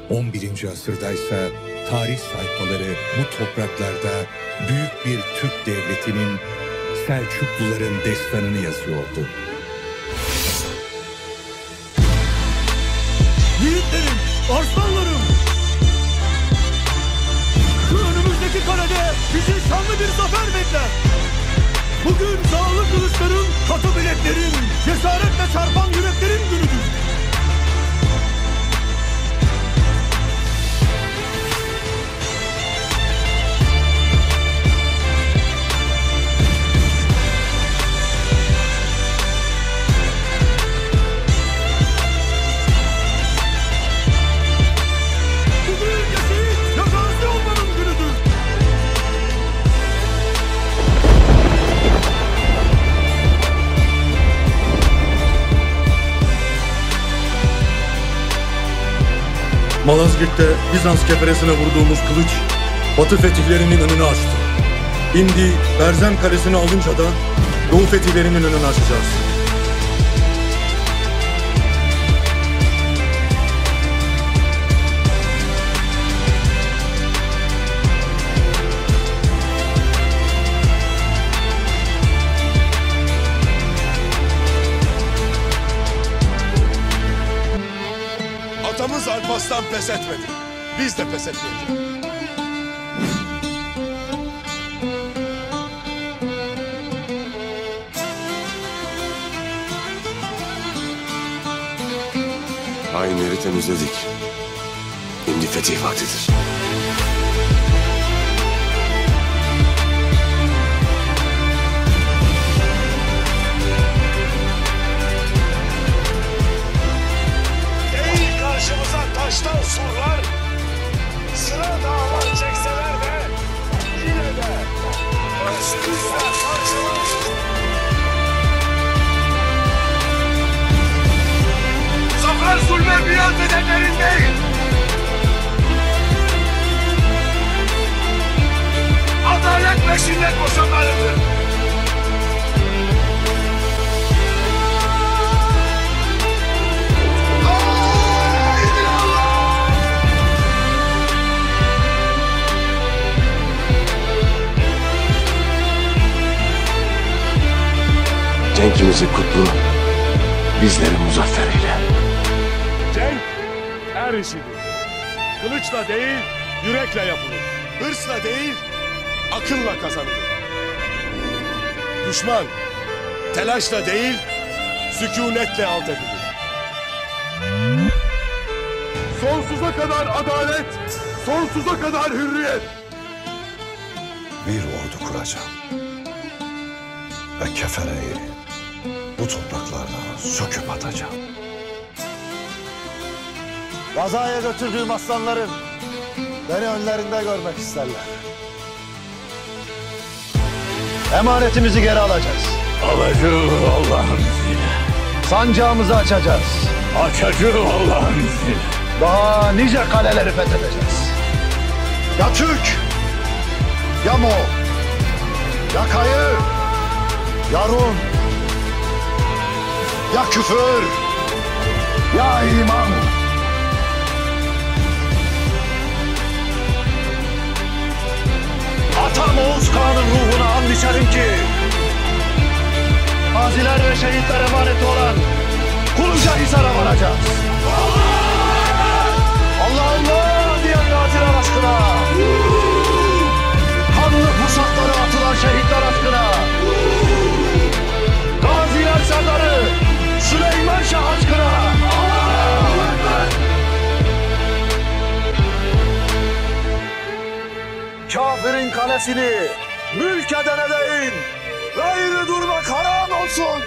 11. asırdaysa tarih sayfaları bu topraklarda büyük bir Türk devletinin, Selçukluların destanını yazıyordu. Yiğitlerim, arslanlarım! Şu önümüzdeki kalede bizi şanlı bir zafer bekler. Bugün zağlı kılıçların, katı bileklerin, cesaretle çarpan yüreklerin günüdür. Malazgirt'te Bizans keferesine vurduğumuz kılıç Batı fetihlerinin önünü açtı. Şimdi Berzem Kalesi'ni alınca da Doğu fetihlerinin önünü açacağız. Atamız Alparslan pes etmedi. Biz de pes etmeyeceğiz. Hainleri temizledik. Şimdi fetih vaktidir. Karşımıza taştan surlar, sıra dağlar çekseler de yine de özgürlükle karşılar. Zafer zulme biat edenlerin değil, adalet peşinde koşanlarındır. Cenkimizi kutlu, bizleri muzaffer eyle. Cenk er işidir. Kılıçla değil, yürekle yapılır. Hırsla değil, akılla kazanılır. Düşman telaşla değil, sükunetle alt edilir. Sonsuza kadar adalet, sonsuza kadar hürriyet. Bir ordu kuracağım ve kefereyi bu topraklardan söküp atacağım. Gazaya götürdüğüm aslanlarım beni önlerinde görmek isterler. Emanetimizi geri alacağız. Alacağız Allah'ın izniyle. Sancağımızı açacağız. Açacağız Allah'ın izniyle. Daha nice kaleleri fethedeceğiz. Ya Türk, ya Moğol, ya Kayı, ya Rum, ya küfür, ya iman. Atam Oğuz Kağan'ın ruhuna and içerim ki gaziler ve şehitler emaneti olan Kuluca Hisar'a varacağız. Allah Allah diyen gaziler aşkına, kanlı pusatlara atılan şehitler aşkına, gaziler serdarı Süleyman Şah aşkına. Kafirin kalesini mülk edene değin, gayrı durmak haram olsun.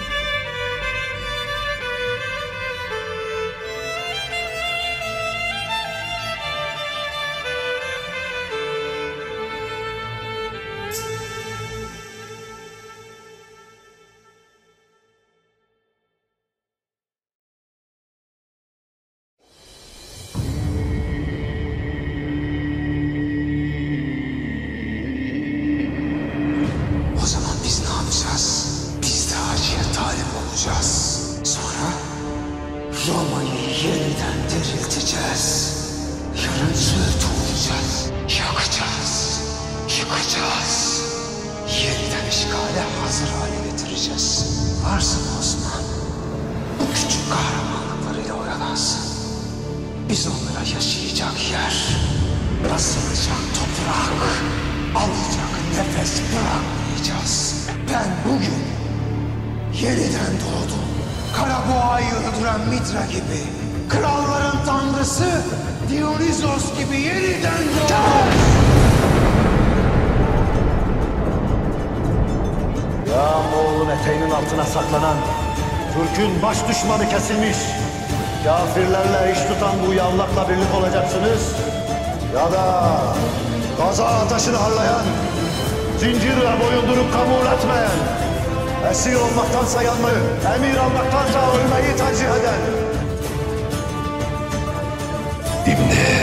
O zaman biz ne yapacağız? Biz de Hacı'ya talip olacağız. Sonra Roma'yı yeniden dirilteceğiz. Yarın Söğüt'ü olacağız. Yakacağız. Yıkacağız. Yeniden işgale hazır hale getireceğiz. Varsın Osman. Bu küçük kahramanlıklarıyla oyalansın. Biz onlara yaşayacak yer, basılacak toprak, alacak nefes bırakmayacağız. Ben bugün yeniden doğdum. Karaboğa'yı öldüren Mitra gibi, kralların tanrısı Dionysos gibi yeniden doğdum. Ya Moğol'un eteğinin altına saklanan, Türk'ün baş düşmanı kesilmiş, kafirlerle iş tutan bu yavlakla birlik olacaksınız. Ya da gaza ateşini harlayan, zincirle boyundurup kabul etmeyen, esir olmaktansa yanmayı, emir almaktansa ölmeyi tercih eden. İbni